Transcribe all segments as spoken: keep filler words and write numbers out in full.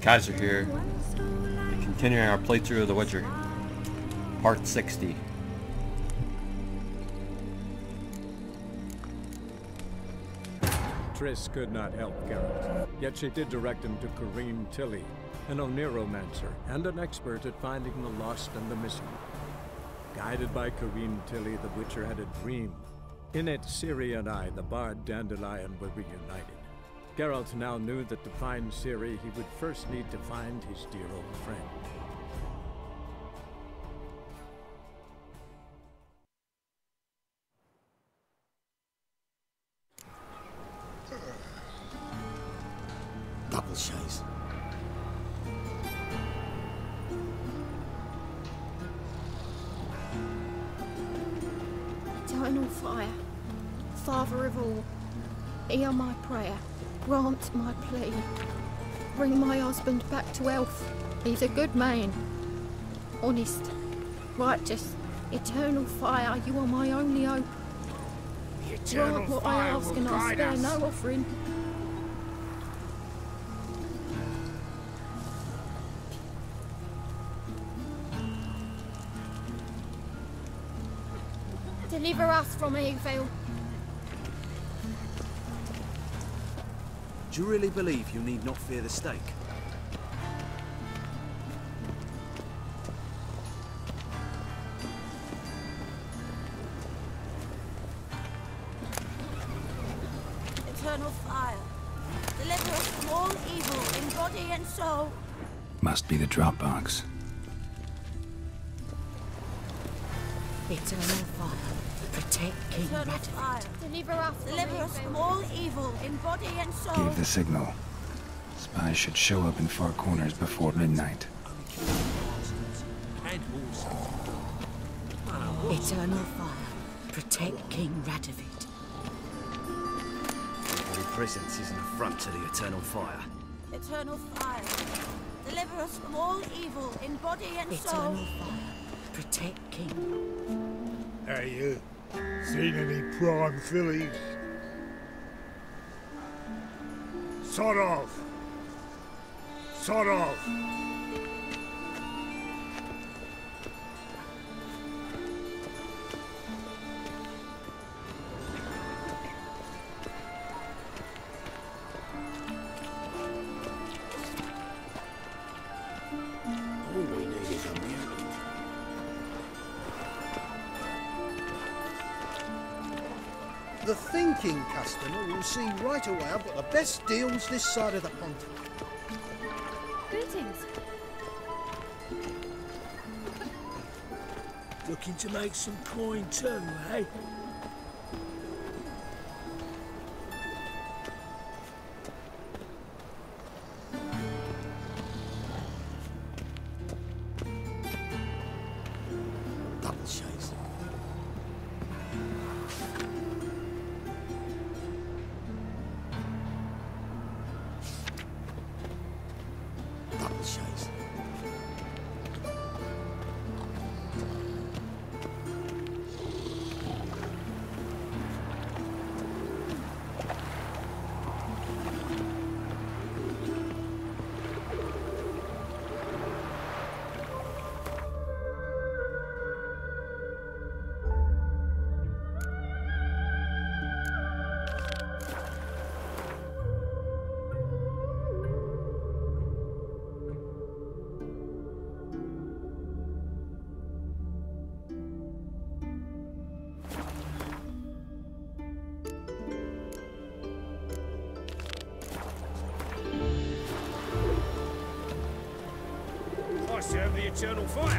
Kaiser here, continuing our playthrough of The Witcher, part sixty. Triss could not help Geralt, yet she did direct him to Karim Tilly, an Oniromancer and an expert at finding the lost and the missing. Guided by Karim Tilly, the Witcher had a dream. In it, Ciri and I, the bard Dandelion, were reunited. Geralt now knew that to find Ciri, he would first need to find his dear old friend. Double chase. Eternal fire, Father of all, hear my prayer, grant my plea. Bring my husband back to health. He's a good man, honest, righteous. Eternal fire, you are my only hope. The eternal Grant what fire I ask will and I guide spare us. no offering. Deliver us from evil. Do you really believe you need not fear the stake? Eternal fire, deliver us from all evil in body and soul. Must be the Dropbox. Eternal fire, protect King Eternal Radivit. fire, Deliver us from deliver us evil. from all evil in body and soul. Give the signal. Spies should show up in Four Corners before midnight. Eternal fire, protect King Radivit. Every presence is an affront to the eternal fire. Eternal fire, deliver us from all evil in body and soul. Eternal fire, protect King. Hey, you. Seen any prime fillies? Sod off! Sod off! All we need is a mutant. The thinking customer will see right away I've got the best deals this side of the pond. Greetings. Looking to make some coin too, eh? Double chase. Double chase. I serve the eternal fire.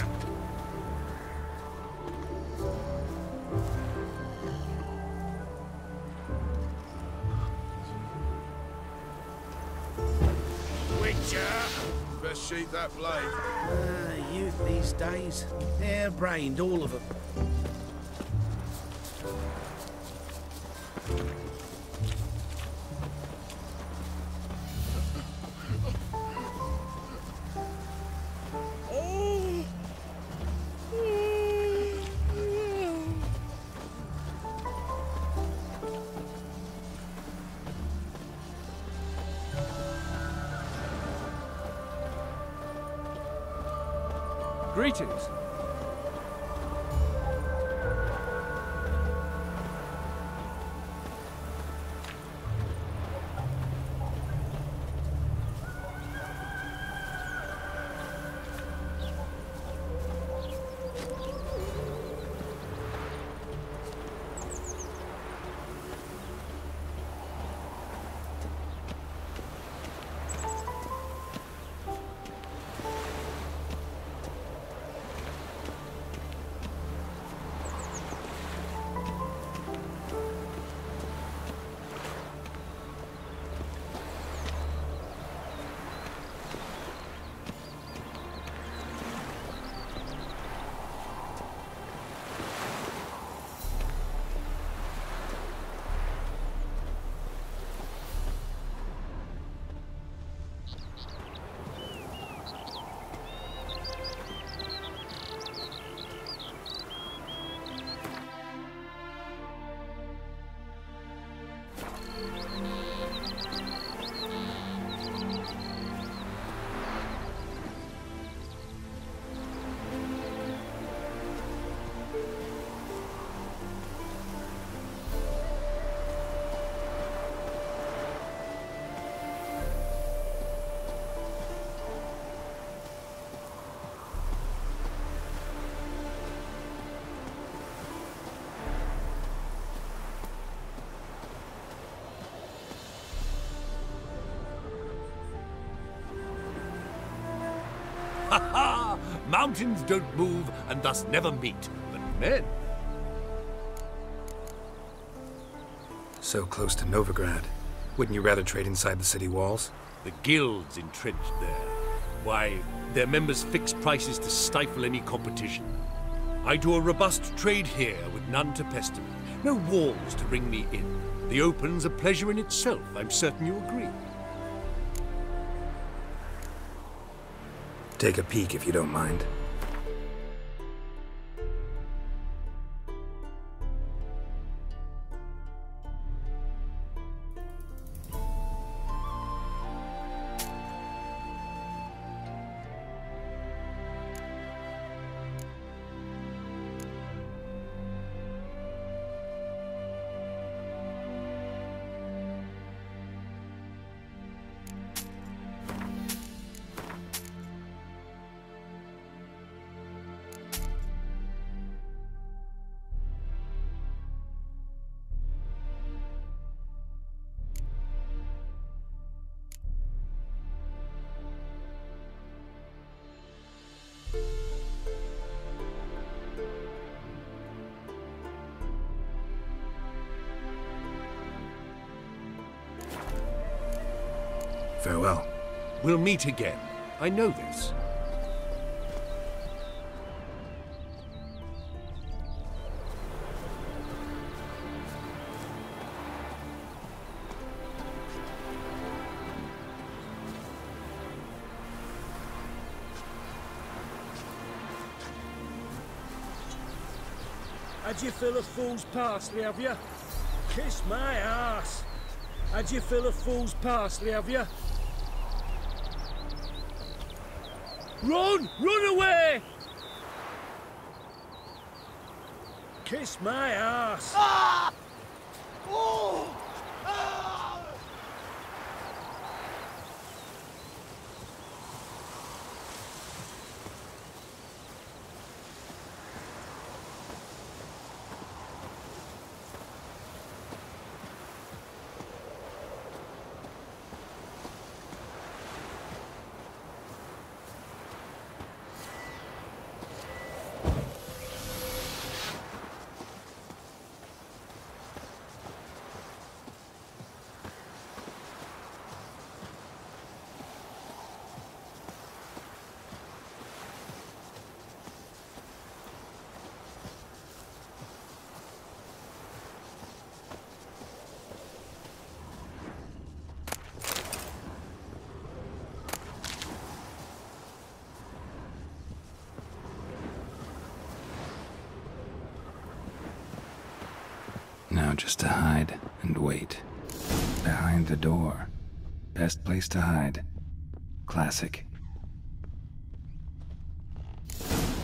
Witcher! Best sheath that blade. Ah, youth these days. Hair-brained, all of them. Greetings. Ha ha! Mountains don't move and thus never meet, but men. So close to Novigrad. Wouldn't you rather trade inside the city walls? The guilds entrenched there. Why, their members fix prices to stifle any competition. I do a robust trade here with none to pester me. No walls to ring me in. The open's a pleasure in itself, I'm certain you agree. Take a peek if you don't mind. Farewell. We'll meet again. I know this. Had you fill a fool's parsley, have you? Kiss my ass. Had you fill a fool's parsley, have you? Run! Run away! Kiss my ass. Ah! Oh! Ah! Now just to hide and wait. Behind the door. Best place to hide. Classic.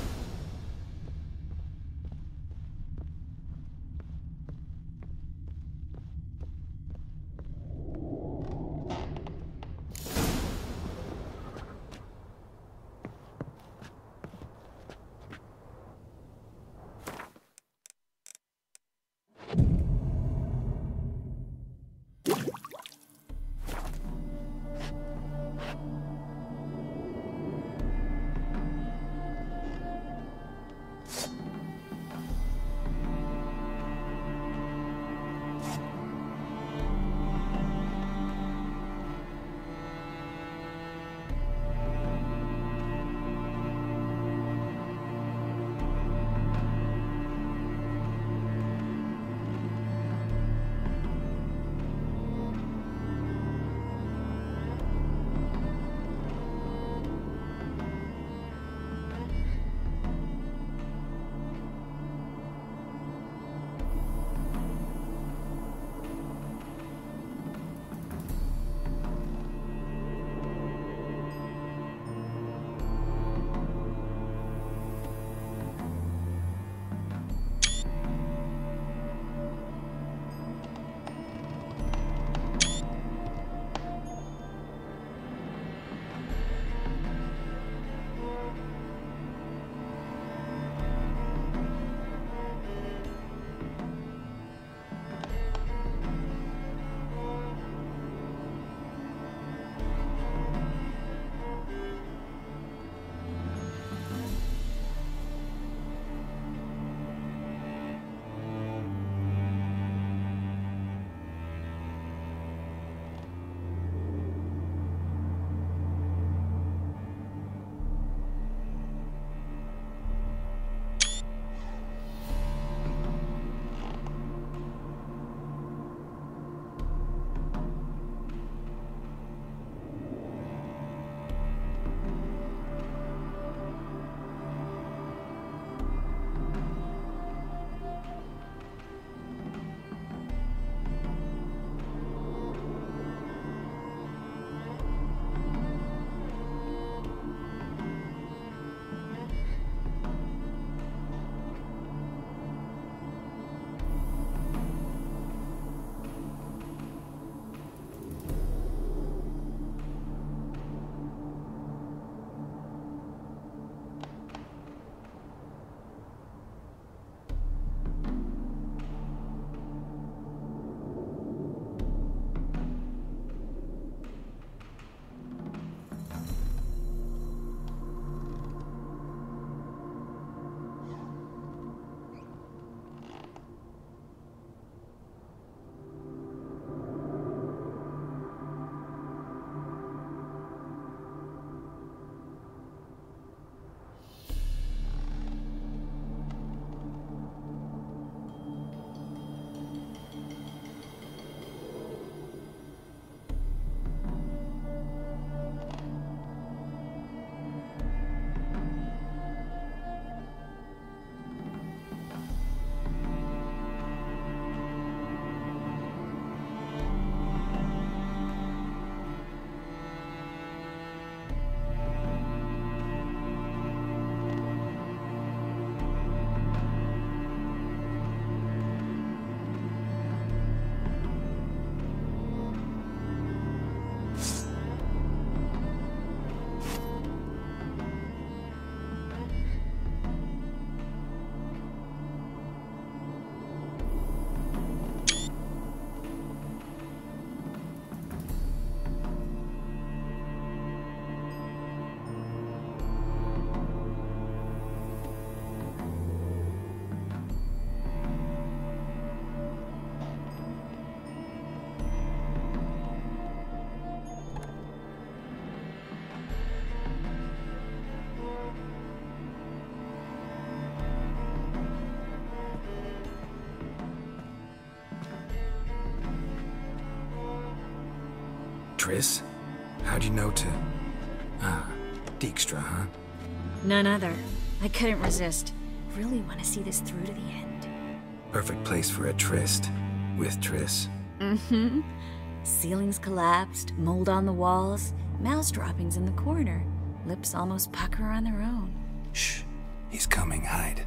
Triss? How'd you know to... Ah, Dijkstra, huh? None other. I couldn't resist. Really want to see this through to the end. Perfect place for a tryst. With Triss. Mm-hmm. Ceilings collapsed, mold on the walls, mouse droppings in the corner. Lips almost pucker on their own. Shh. He's coming. Hide.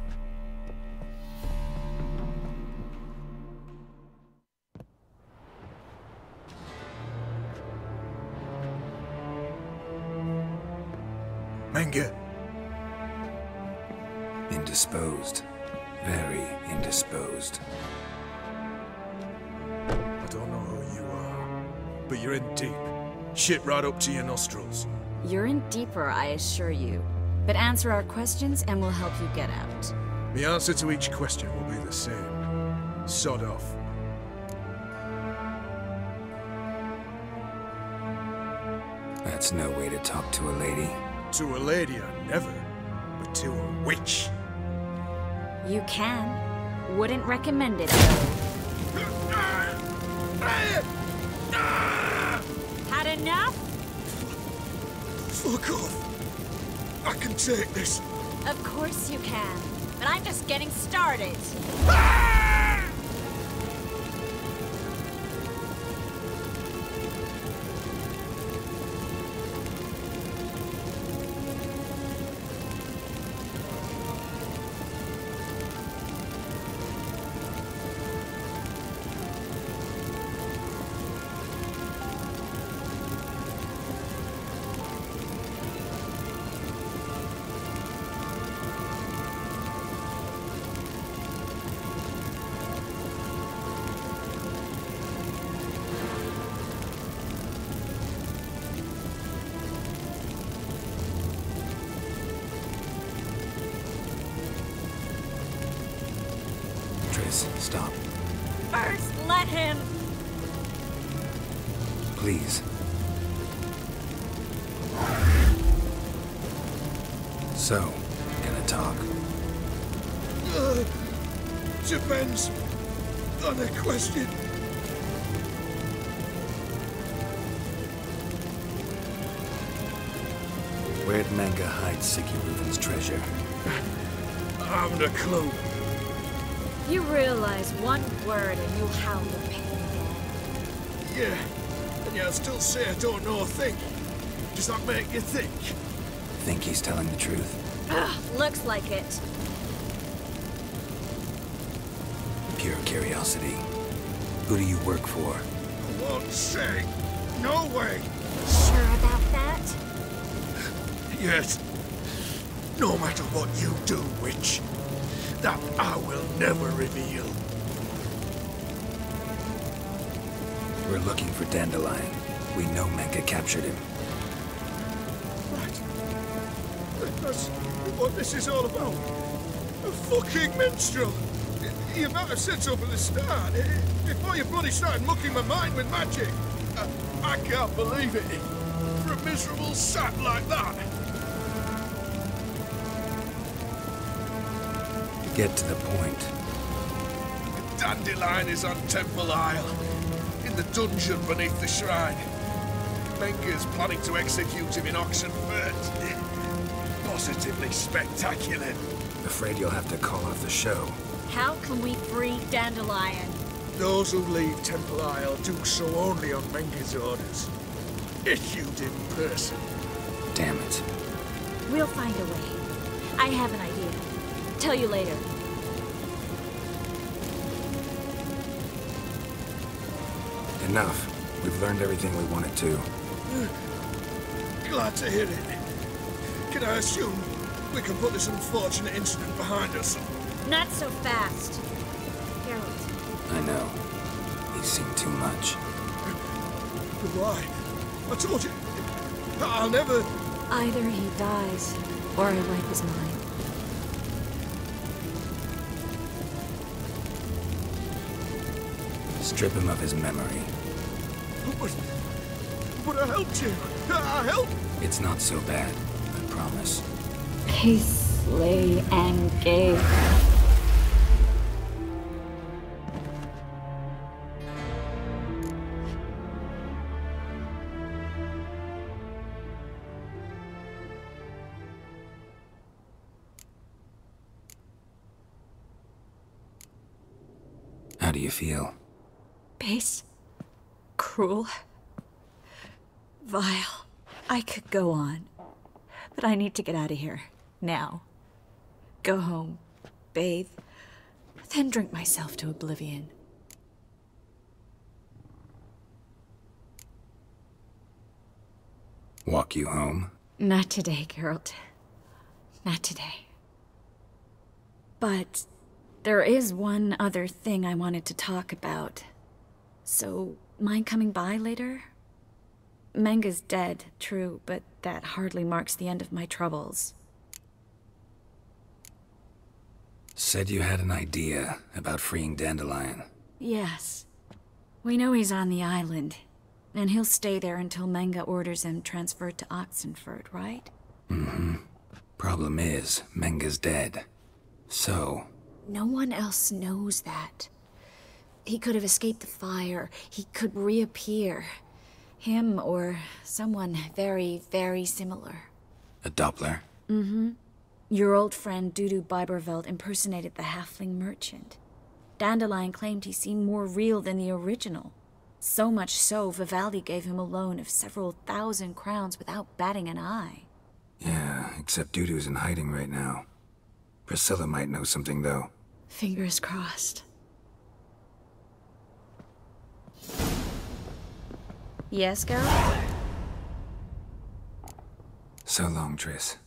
Menge. Indisposed. Very indisposed. I don't know who you are, but you're in deep. Shit right up to your nostrils. You're in deeper, I assure you. But answer our questions and we'll help you get out. The answer to each question will be the same. Sod off. That's no way to talk to a lady. To a lady, I never. But to a witch. You can. Wouldn't recommend it, though. Had enough? Fuck off. I can take this. Of course you can. But I'm just getting started. Stop. First, let him. Please. So, gonna talk? Uh, depends on the question. Where'd Menge hide Sicky Reuven's treasure? I haven't a clue. You realize one word and you'll howl your pain again. Yeah, and yet I still say I don't know a thing. Does that make you think? Think he's telling the truth? Ugh, looks like it. Pure curiosity. Who do you work for? I won't say. No way. Sure about that? Yes. No matter what you do, witch. That I will never reveal. We're looking for Dandelion. We know Menge captured him. Right. That's what this is all about. A fucking minstrel. You might have said so from the start. Before you bloody started mucking my mind with magic. I, I can't believe it. For a miserable sap like that. Get to the point. Dandelion is on Temple Isle, in the dungeon beneath the shrine. Menge is planning to execute him in Oxenfurt. Positively spectacular. Afraid you'll have to call off the show. How can we free Dandelion? Those who leave Temple Isle do so only on Menge's orders. Issued in person. Damn it. We'll find a way. I have an idea. Tell you later. Enough. We've learned everything we wanted to. Glad to hear it. Can I assume we can put this unfortunate incident behind us? Not so fast. Geralt. I know. He's seen too much. But why? I told you. I'll never... Either he dies, or I wipe his mind. Strip him of his memory. But, but I helped you. I helped. It's not so bad, I promise. Peace, lay, and gay. How do you feel? Base. Cruel. Vile. I could go on. But I need to get out of here. Now. Go home. Bathe. Then drink myself to oblivion. Walk you home? Not today, Geralt. Not today. But there is one other thing I wanted to talk about. So, mind coming by later? Menga's dead, true, but that hardly marks the end of my troubles. Said you had an idea about freeing Dandelion. Yes. We know he's on the island, and he'll stay there until Menga orders him transferred to Oxenford, right? Mm-hmm. Problem is, Menga's dead. So... No one else knows that. He could have escaped the fire. He could reappear. Him or someone very, very similar. A Doppler? Mm-hmm. Your old friend Dudu Biberveld impersonated the halfling merchant. Dandelion claimed he seemed more real than the original. So much so, Vivaldi gave him a loan of several thousand crowns without batting an eye. Yeah, except Dudu's in hiding right now. Priscilla might know something, though. Fingers crossed. Yes, Geralt? So long, Triss.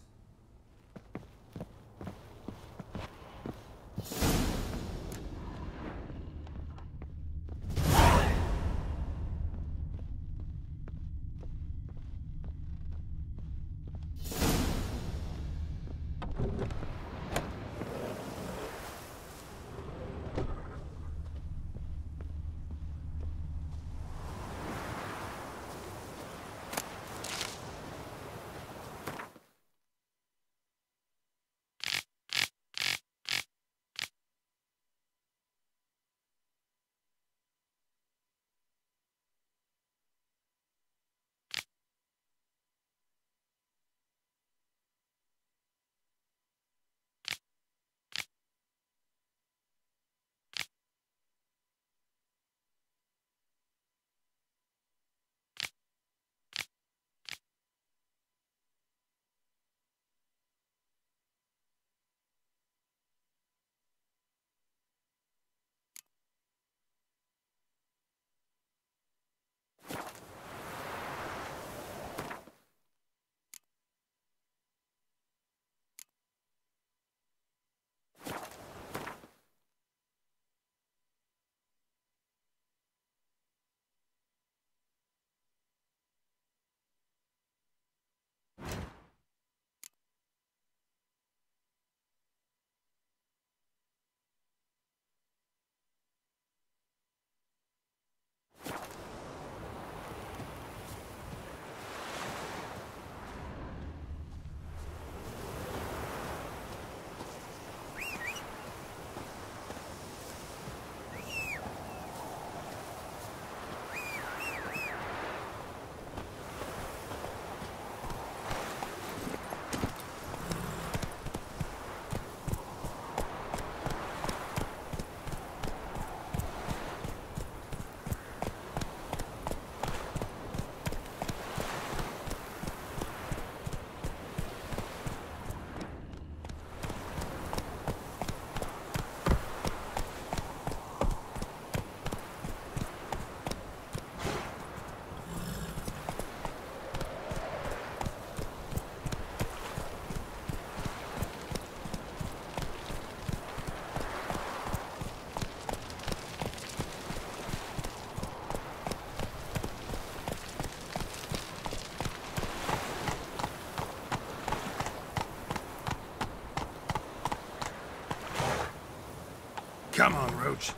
Come on, Roach.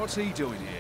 What's he doing here?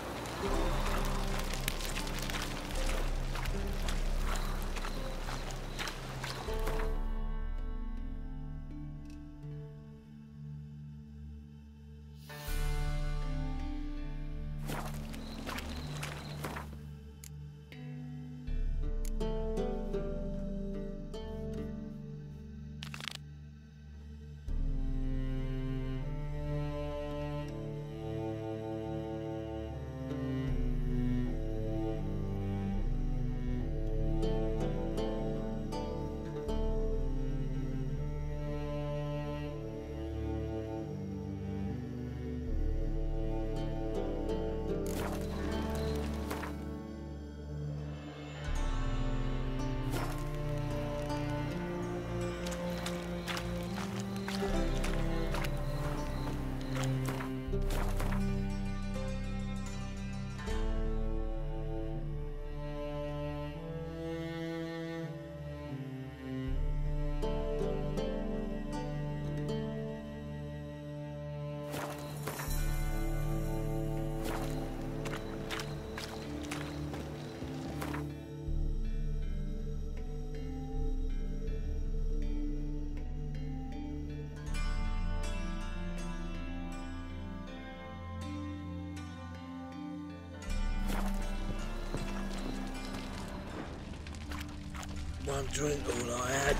One drink all I had.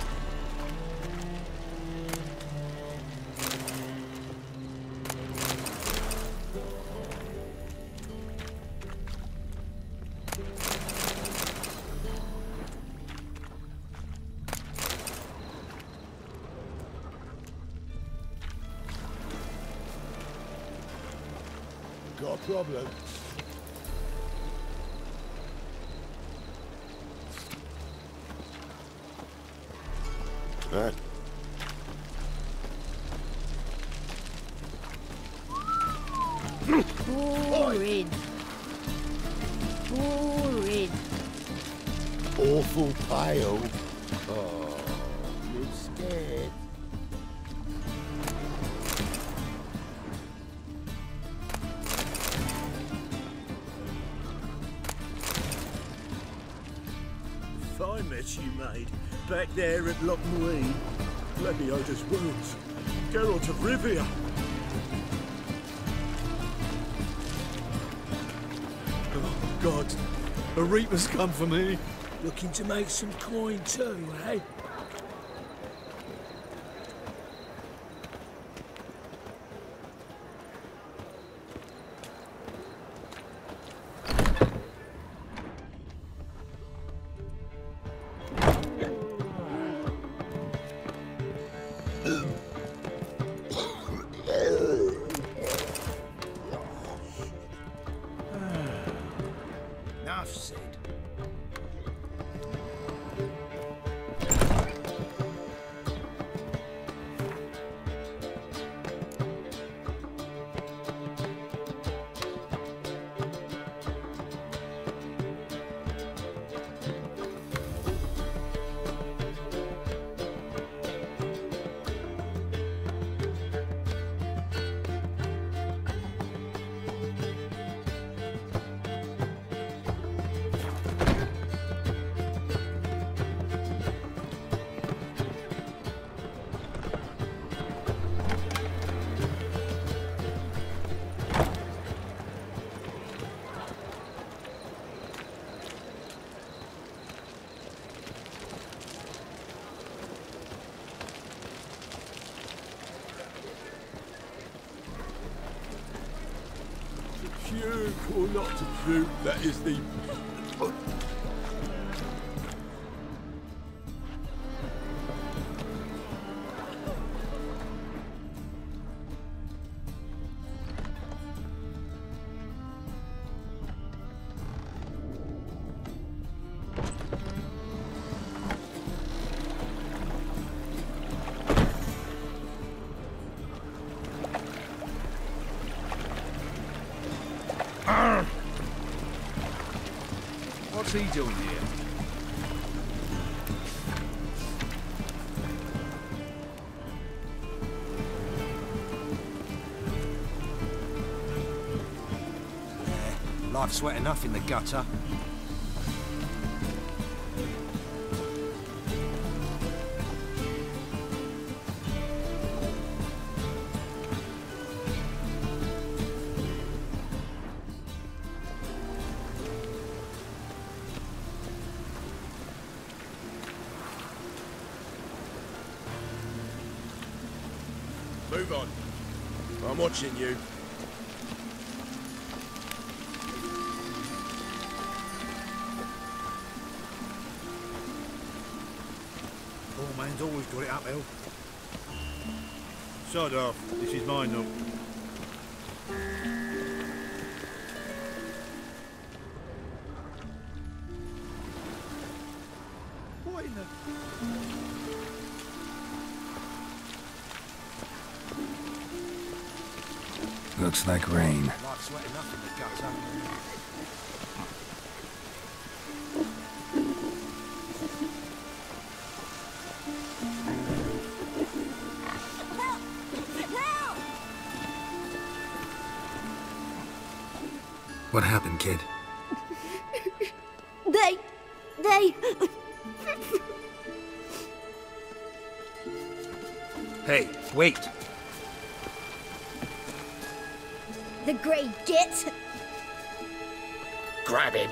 Got a problem? Huh? Horrid. Horrid. Awful pale. Oh, you're scared. Fine mess you made. Back there at Loch Muid. Leviosa's wounds. Geralt of Rivia. Oh, God. A reaper's come for me. Looking to make some coin too, eh? Enough said. Puke or not to puke, that is the... What's he doing here? Life's wet enough in the gutter. Move on. I'm watching you. Poor man's always got it uphill. Sod off. This is mine now. What in the... Looks like rain. Life's wet enough in the gutter. What happened, kid? They... they... Hey, wait! The Grey Git. Grab him.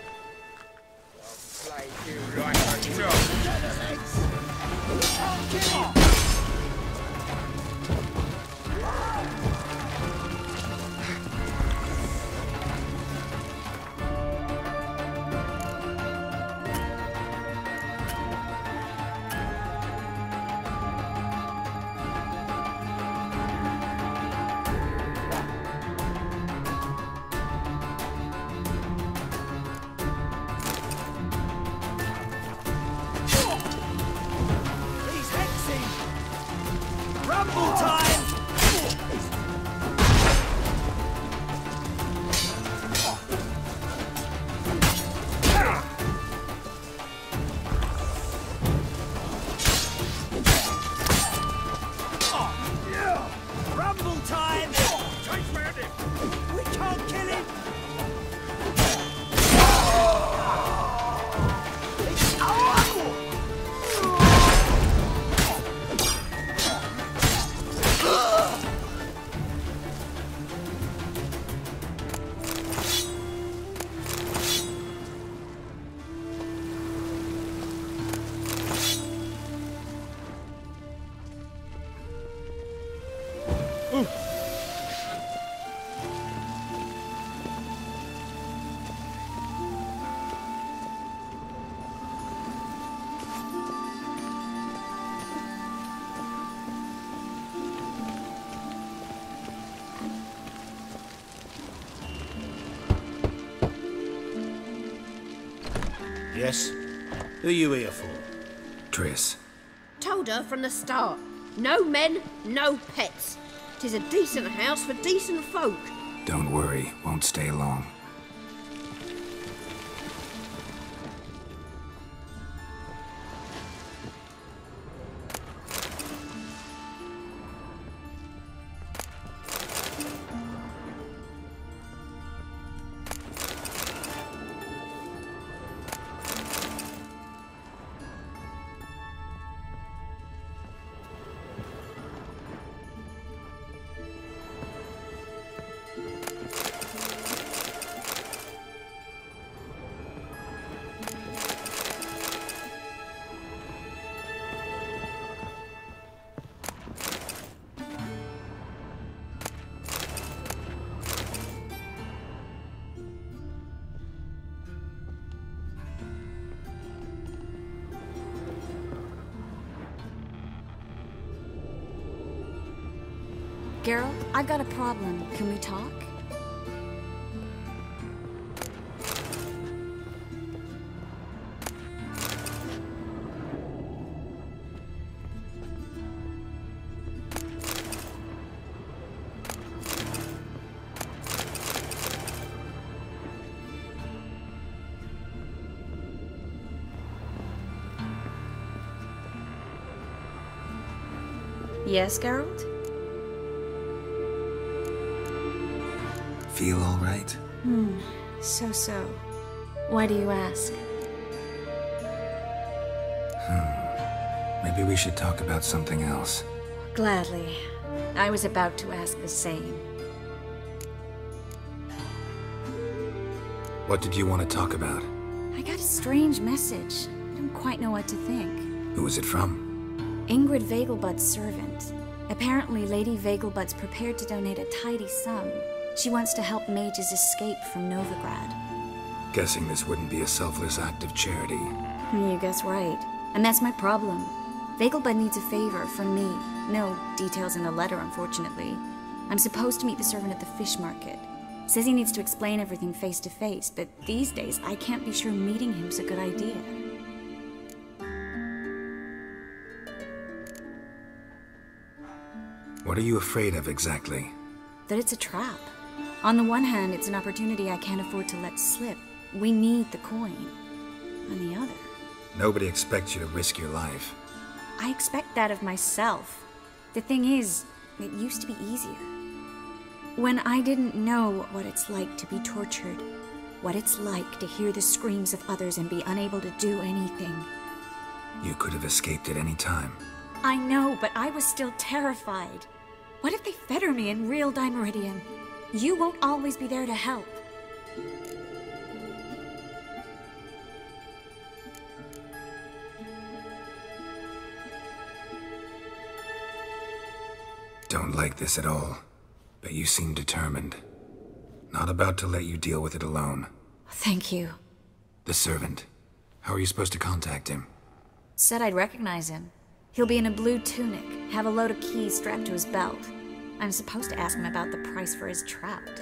I'll play you like a dog. Yes? Who are you here for? Triss. Told her from the start. No men, no pets. 'Tis a decent house for decent folk. Don't worry, won't stay long. Geralt, I got a problem. Can we talk? Yes, Geralt? Feel all right? Hmm. So-so. Why do you ask? Hmm. Maybe we should talk about something else. Gladly. I was about to ask the same. What did you want to talk about? I got a strange message. I don't quite know what to think. Who was it from? Ingrid Vegelbud's servant. Apparently, Lady Vegelbud's prepared to donate a tidy sum. She wants to help mages escape from Novigrad. Guessing this wouldn't be a selfless act of charity. You guess right. And that's my problem. Vegelbud needs a favor from me. No details in the letter, unfortunately. I'm supposed to meet the servant at the fish market. Says he needs to explain everything face to face, but these days I can't be sure meeting him's a good idea. What are you afraid of exactly? That it's a trap. On the one hand, it's an opportunity I can't afford to let slip. We need the coin. On the other... Nobody expects you to risk your life. I expect that of myself. The thing is, it used to be easier. When I didn't know what it's like to be tortured, what it's like to hear the screams of others and be unable to do anything. You could have escaped at any time. I know, but I was still terrified. What if they fetter me in real Dimeridian? You won't always be there to help. Don't like this at all, but you seem determined. Not about to let you deal with it alone. Thank you. The servant. How are you supposed to contact him? Said I'd recognize him. He'll be in a blue tunic, have a load of keys strapped to his belt. I'm supposed to ask him about the price for his trout.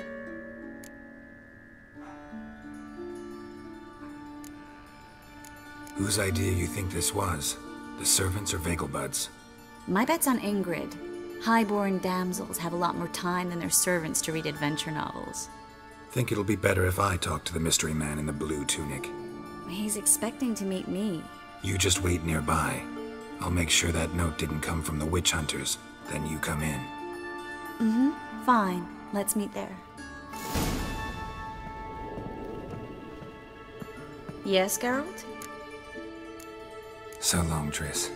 Whose idea you think this was? The servants or Vegelbud's? My bet's on Ingrid. Highborn damsels have a lot more time than their servants to read adventure novels. Think it'll be better if I talk to the mystery man in the blue tunic. He's expecting to meet me. You just wait nearby. I'll make sure that note didn't come from the witch hunters. Then you come in. Mm-hmm. Fine. Let's meet there. Yes, Geralt? So long, Triss.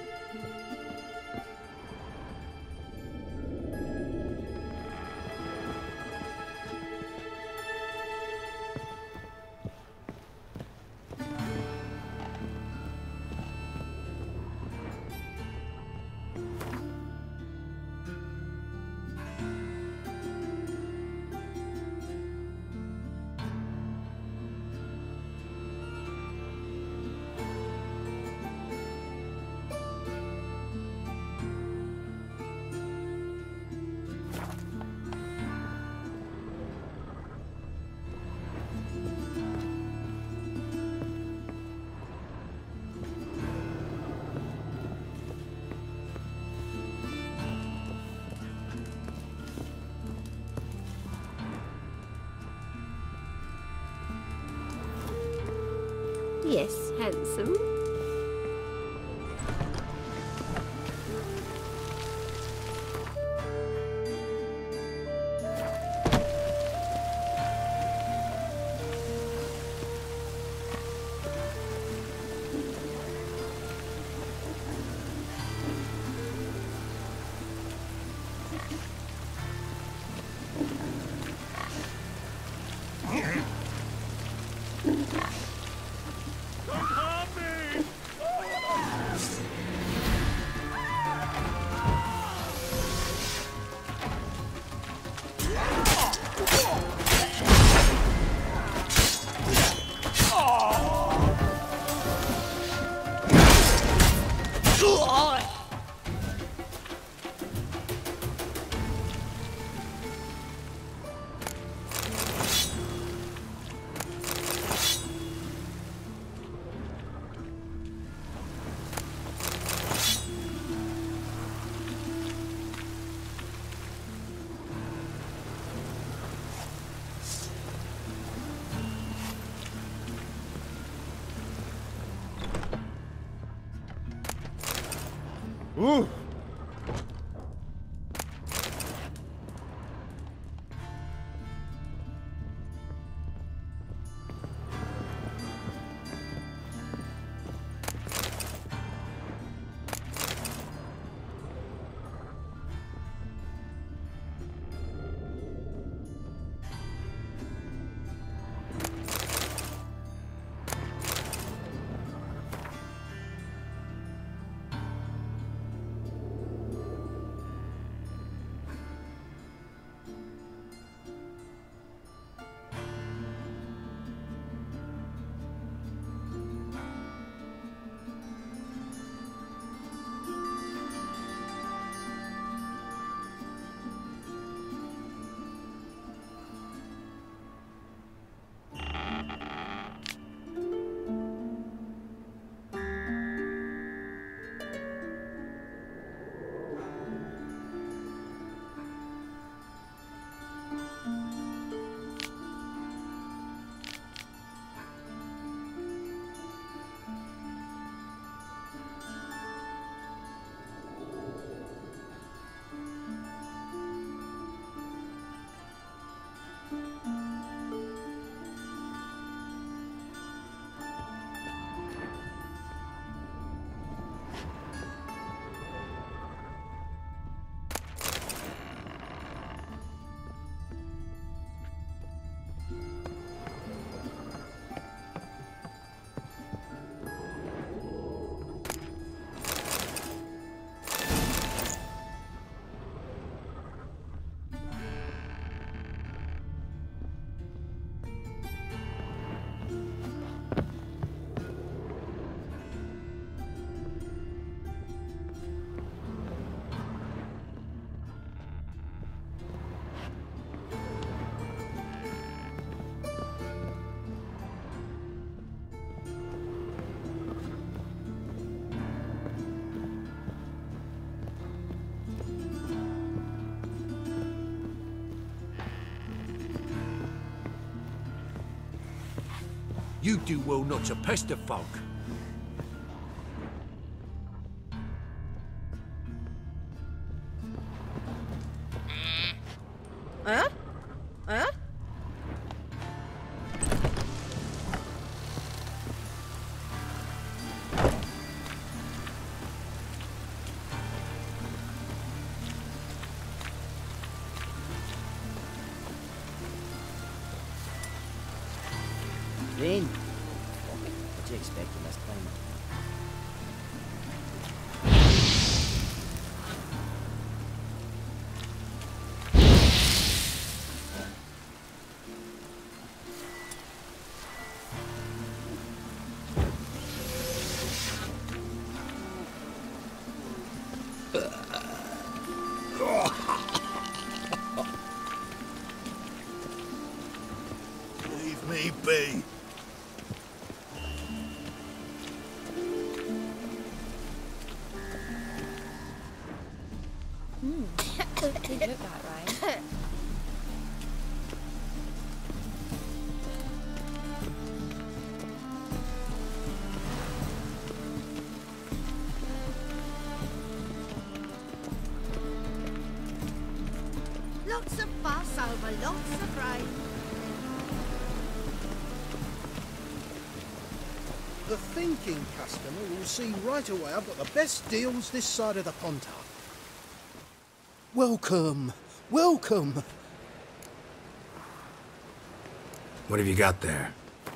Yes, handsome. Ooh. You do well not to pester folk. Huh? Huh? Then, what do you expect from us claimant? Leave me be. Hmm. Did look that right. Lots of fuss over lots of grain. The thinking customer will see right away I've got the best deals this side of the Pontar. Welcome, welcome. What have you got there?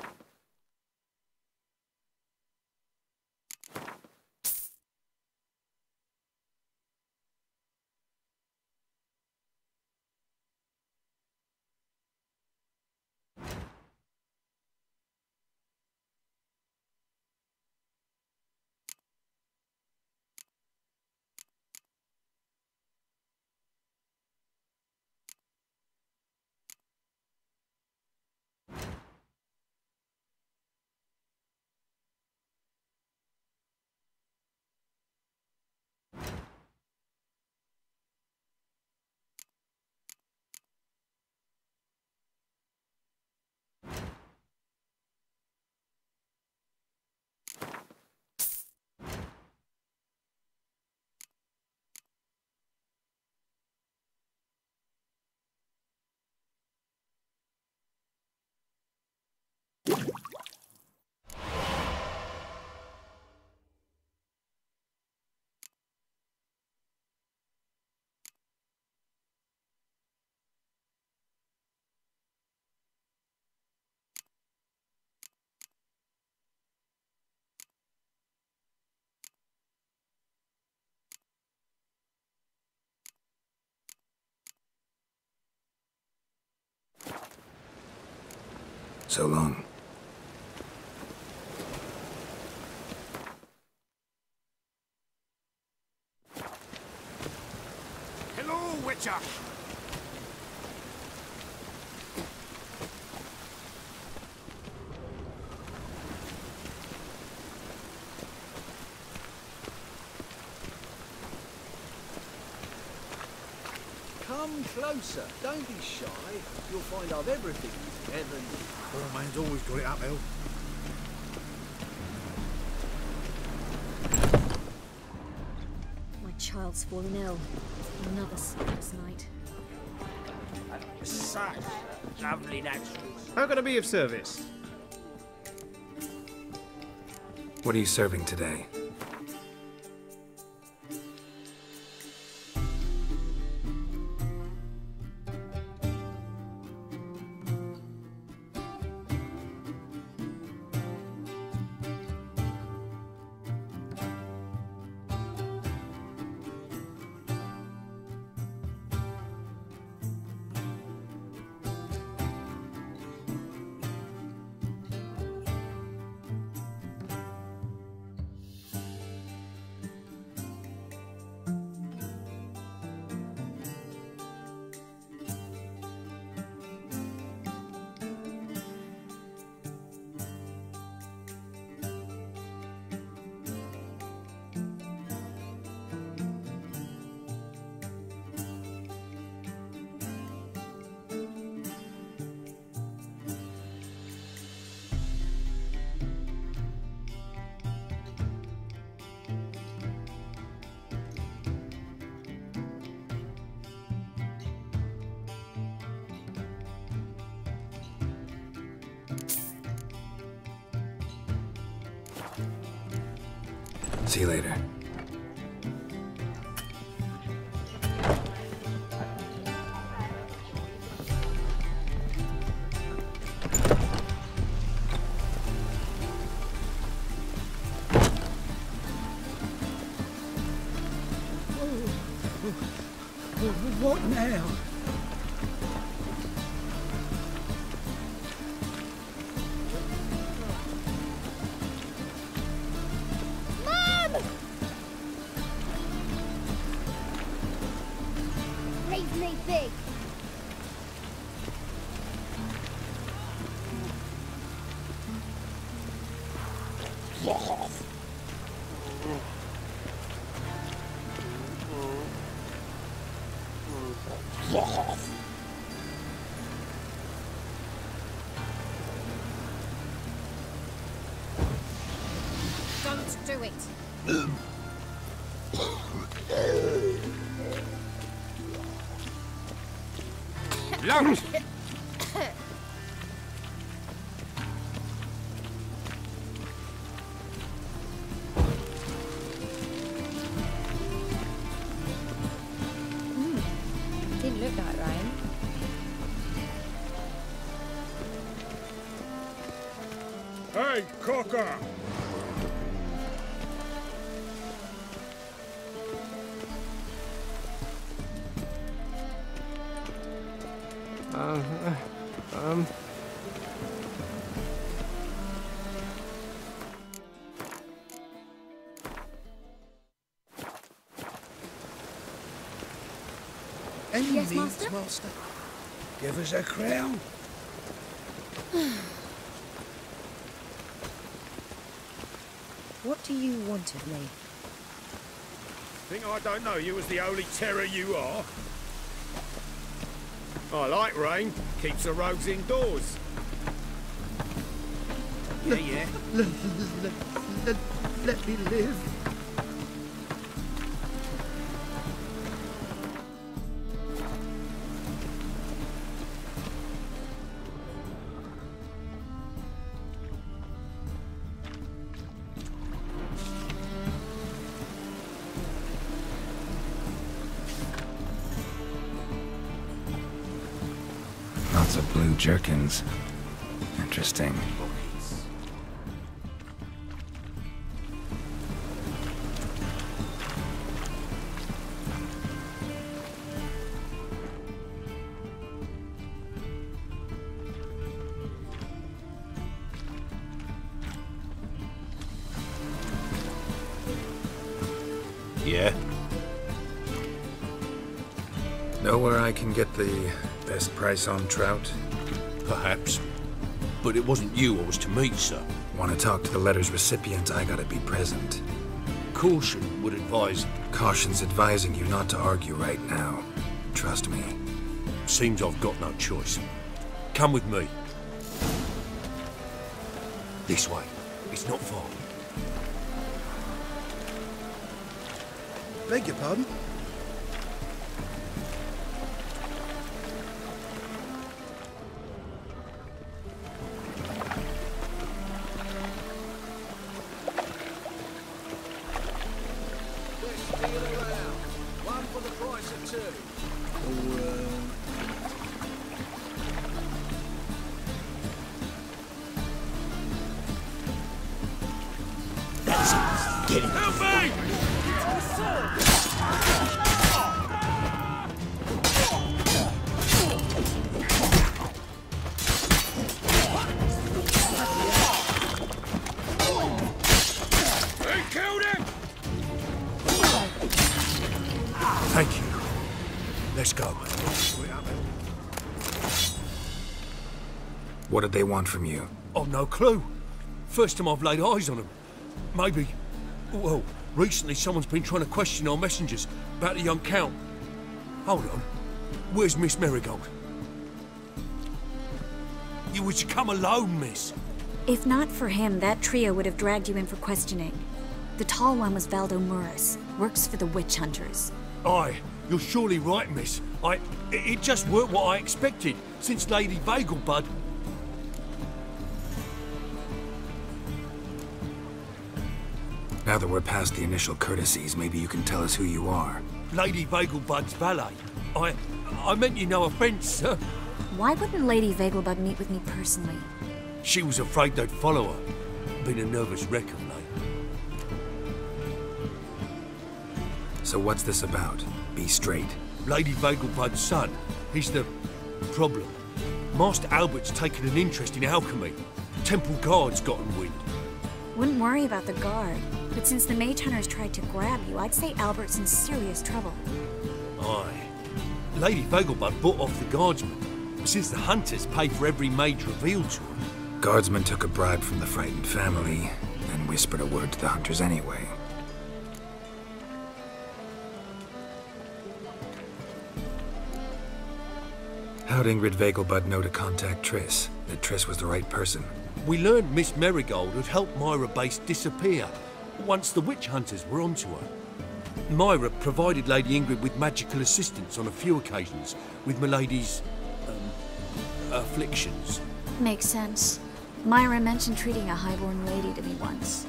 So long. Hello, Witcher! Come closer. Don't be shy. You'll find I've everything. Heaven. Poor man's always got it uphill. My child's fallen ill. Another sleepless night. Such lovely naturals. How can I be of service? What are you serving today? See you later. What now? Mom! Raise me big. Don't do it. Look! Didn't look that right. Hey, Cocker! Uh, um... Any Yes, needs, master? master? Give us a crown. What do you want of me? Think I don't know you as the holy terror you are? I like rain. Keeps the rogues indoors. Yeah, yeah. Let, let, let, let me live. Lots of blue jerkins. Interesting. Yeah? Know where I can get the best price on trout? Perhaps. But it wasn't you I was to meet, sir. Want to talk to the letter's recipient, I gotta be present. Caution would advise... Caution's advising you not to argue right now. Trust me. Seems I've got no choice. Come with me. This way. It's not far. Beg your pardon? Best deal around. One for the price of two. Oh, uh... Get him! Help me! They killed him! Thank you. Let's go. What did they want from you? I've no clue. First time I've laid eyes on them. Maybe... Well, recently someone's been trying to question our messengers about the young Count. Hold on. Where's Miss Marigold? You was to come alone, miss. If not for him, that trio would have dragged you in for questioning. The tall one was Valdo Murris, works for the witch hunters. Aye, you're surely right, miss. I... It, it just weren't what I expected, since Lady Vagelbud... Now that we're past the initial courtesies, maybe you can tell us who you are. Lady Vegelbud's valet. I... I meant you know a friend, sir. Why wouldn't Lady Vegelbud meet with me personally? She was afraid they'd follow her. Been a nervous wreck of late. So what's this about? Be straight. Lady Vegelbud's son. He's the problem. Master Albert's taken an interest in alchemy. Temple guards gotten wind. Wouldn't worry about the guard, but since the mage hunters tried to grab you, I'd say Albert's in serious trouble. Aye. Lady Vegelbud bought off the guardsmen, since the hunters pay for every mage revealed to them. Guardsmen took a bribe from the frightened family, and whispered a word to the hunters anyway. How'd Ingrid Vegelbud know to contact Triss? That Triss was the right person? We learned Miss Marigold had helped Myra Base disappear, once the witch hunters were onto her. Myra provided Lady Ingrid with magical assistance on a few occasions, with Milady's... Um, afflictions. Makes sense. Myra mentioned treating a highborn lady to me once.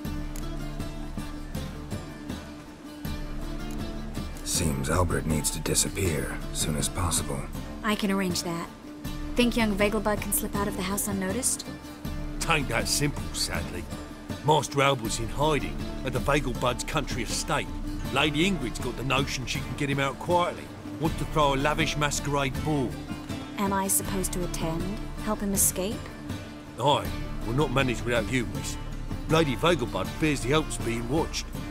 Seems Albert needs to disappear, soon as possible. I can arrange that. Think young Vegelbud can slip out of the house unnoticed? Tain't that simple, sadly. Master Albert's in hiding at the Vegelbud's country estate. Lady Ingrid's got the notion she can get him out quietly. Wants to throw a lavish masquerade ball. Am I supposed to attend? Help him escape? Aye, we'll not manage without you, miss. Lady Vegelbud fears the Alps being watched.